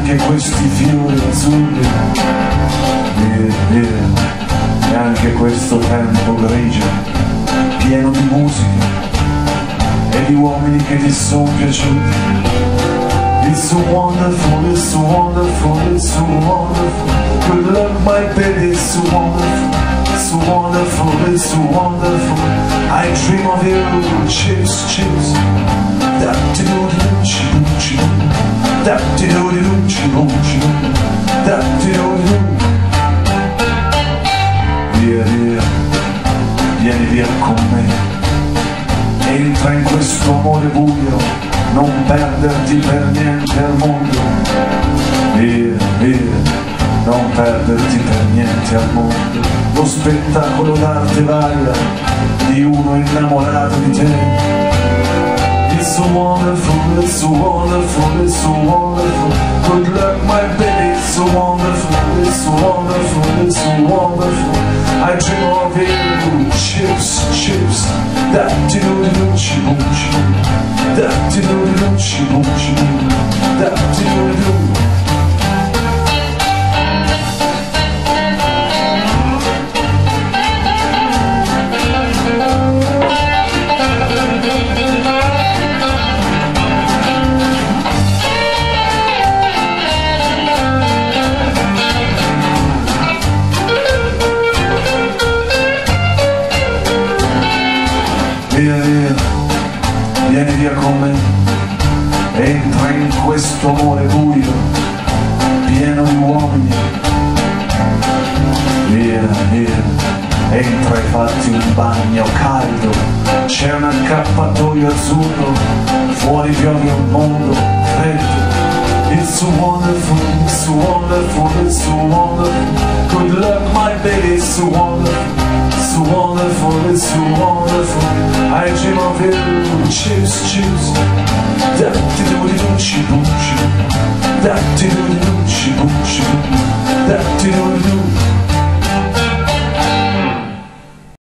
anche questi fiori azzurri, e anche questo tempo grigio, pieno di musica e di uomini che ti sono piaciuti. It's so wonderful, it's so wonderful, it's so wonderful. Good luck, my baby, it's so wonderful, it's so wonderful, it's so wonderful. I dream of you, chips, chips. Da-ti-do-di-do-chi-do-chi-do, da-ti-do-di-do-chi-do-chi-do, da-ti-do-di-do. Via, via, vieni via con me. Entra in questo amore buio, non perderti per niente al mondo. Via, via, non perderti per niente al mondo. Lo spettacolo d'arte varia di uno innamorato di te. It's so wonderful, it's so wonderful, it's so wonderful. Good luck, my baby, it's so wonderful, it's so wonderful, it's so wonderful. I dream of you, chips, chips. Da-ti-do-di-do-chi-do-chi-do, da-ti-do-di-do-chi-do-chi-do, da-ti-do-di-do. Via, via, vieni via con me, entra in questo amore buio, pieno di uomini. Via, via, entra e fatti un bagno caldo, c'è un accappatoio azzurro, fuori piove un mondo freddo. It's so wonderful, it's so wonderful, it's so wonderful. Good luck, my baby, it's so wonderful. It's so wonderful, it's so wonderful. I dream of you, chips, chips.